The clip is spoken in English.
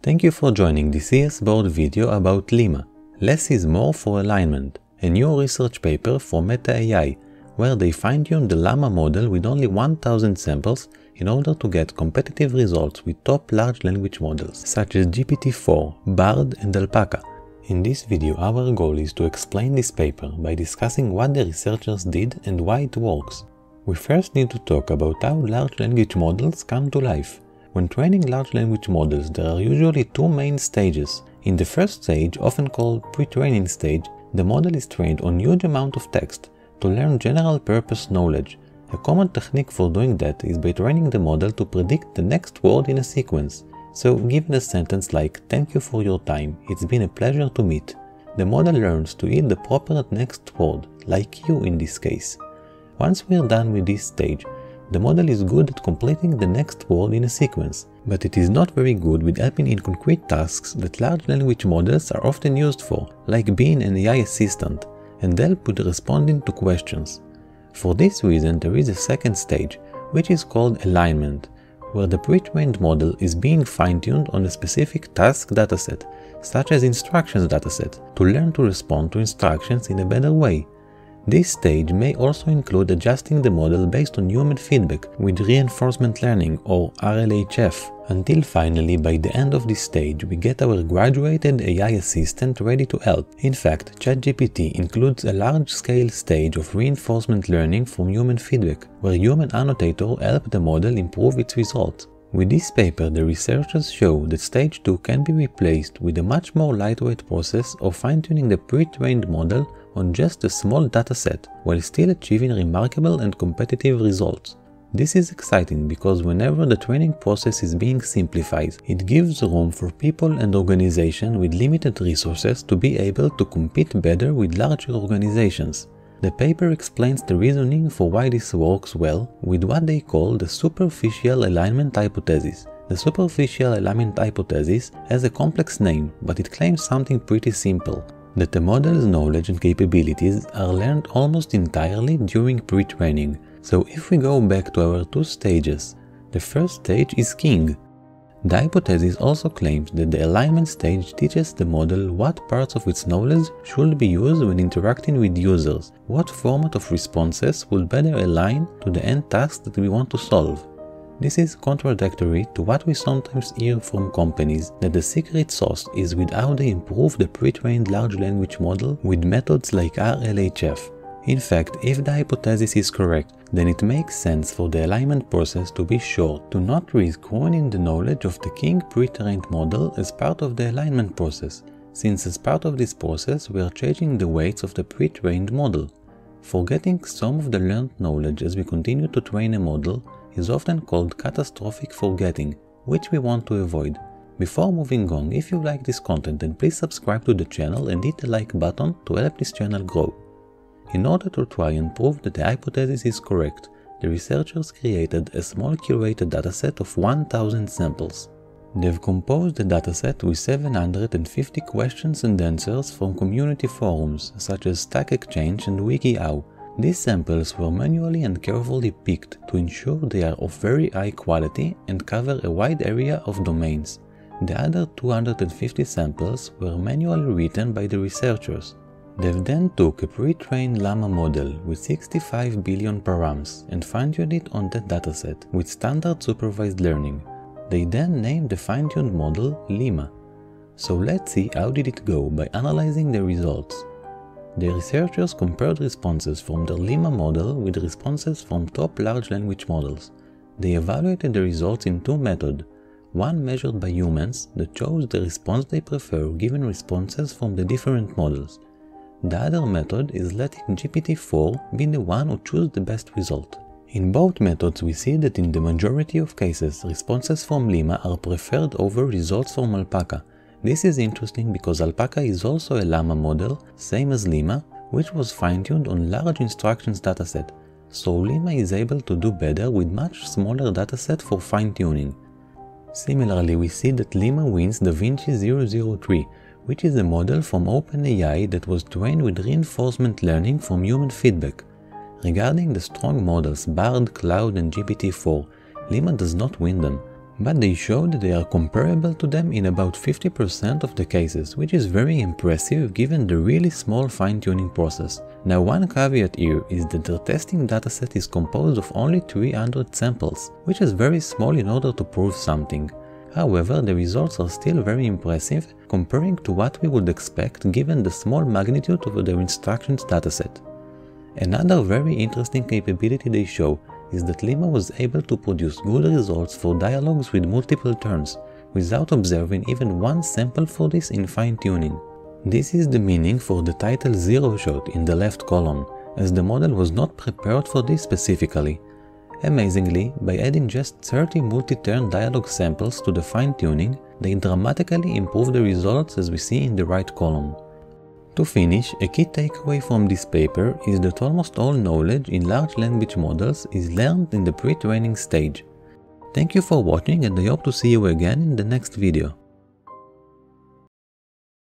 Thank you for joining the CS board video about LIMA, Less is More for Alignment, a new research paper for Meta AI, where they fine-tuned the LLaMa model with only 1000 samples in order to get competitive results with top large language models such as GPT-4, Bard and Alpaca. In this video, our goal is to explain this paper by discussing what the researchers did and why it works. We first need to talk about how large language models come to life. When training large language models, there are usually two main stages. In the first stage, often called pre-training stage, the model is trained on huge amount of text to learn general purpose knowledge. A common technique for doing that is by training the model to predict the next word in a sequence. So, given a sentence like "Thank you for your time, it's been a pleasure to meet," the model learns to eat the proper next word, like "you" in this case. Once we're done with this stage, the model is good at completing the next word in a sequence, but it is not very good with helping in concrete tasks that large language models are often used for, like being an AI assistant, and help with responding to questions. For this reason, there is a second stage, which is called alignment, where the pre-trained model is being fine-tuned on a specific task dataset, such as instructions dataset, to learn to respond to instructions in a better way. This stage may also include adjusting the model based on human feedback with reinforcement learning or RLHF, until finally by the end of this stage we get our graduated AI assistant ready to help. In fact, ChatGPT includes a large-scale stage of reinforcement learning from human feedback, where human annotators help the model improve its results. With this paper, the researchers show that stage 2 can be replaced with a much more lightweight process of fine-tuning the pre-trained model on just a small dataset, while still achieving remarkable and competitive results. This is exciting because whenever the training process is being simplified, it gives room for people and organizations with limited resources to be able to compete better with larger organizations. The paper explains the reasoning for why this works well with what they call the superficial alignment hypothesis. The superficial alignment hypothesis has a complex name, but it claims something pretty simple: that the model's knowledge and capabilities are learned almost entirely during pre-training. So if we go back to our two stages, the first stage is king. The hypothesis also claims that the alignment stage teaches the model what parts of its knowledge should be used when interacting with users, what format of responses will better align to the end task that we want to solve. This is contradictory to what we sometimes hear from companies, that the secret sauce is with how they improve the pre-trained large language model with methods like RLHF. In fact, if the hypothesis is correct, then it makes sense for the alignment process to be short, to not risk ruining the knowledge of the king pre-trained model as part of the alignment process, since as part of this process we are changing the weights of the pre-trained model. Forgetting some of the learned knowledge as we continue to train a model is often called catastrophic forgetting, which we want to avoid. Before moving on, if you like this content, then please subscribe to the channel and hit the like button to help this channel grow. In order to try and prove that the hypothesis is correct, the researchers created a small curated dataset of 1000 samples. They've composed the dataset with 750 questions and answers from community forums such as Stack Exchange and WikiHow. These samples were manually and carefully picked to ensure they are of very high quality and cover a wide area of domains. The other 250 samples were manually written by the researchers. They then took a pre-trained LLaMa model with 65 billion params and fine-tuned it on that dataset with standard supervised learning. They then named the fine-tuned model LIMA. So let's see how did it go by analyzing the results. The researchers compared responses from their LIMA model with responses from top large language models. They evaluated the results in two methods, one measured by humans that chose the response they prefer given responses from the different models. The other method is letting GPT-4 be the one who chooses the best result. In both methods we see that in the majority of cases responses from LIMA are preferred over results from Alpaca. This is interesting because Alpaca is also a LLaMa model, same as LIMA, which was fine-tuned on large instructions dataset, so LIMA is able to do better with much smaller dataset for fine-tuning. Similarly, we see that LIMA wins DaVinci 003, which is a model from OpenAI that was trained with reinforcement learning from human feedback. Regarding the strong models Bard, Cloud and GPT-4, LIMA does not win them. but they showed that they are comparable to them in about 50% of the cases, which is very impressive given the really small fine-tuning process. Now, one caveat here is that their testing dataset is composed of only 300 samples, which is very small in order to prove something. However, the results are still very impressive comparing to what we would expect given the small magnitude of their instructions dataset. Another very interesting capability they show is that LIMA was able to produce good results for dialogues with multiple turns, without observing even one sample for this in fine-tuning. This is the meaning for the title 0 shot in the left column, as the model was not prepared for this specifically. Amazingly, by adding just 30 multi-turn dialogue samples to the fine-tuning, they dramatically improve the results as we see in the right column. To finish, a key takeaway from this paper is that almost all knowledge in large language models is learned in the pre-training stage. Thank you for watching, and I hope to see you again in the next video.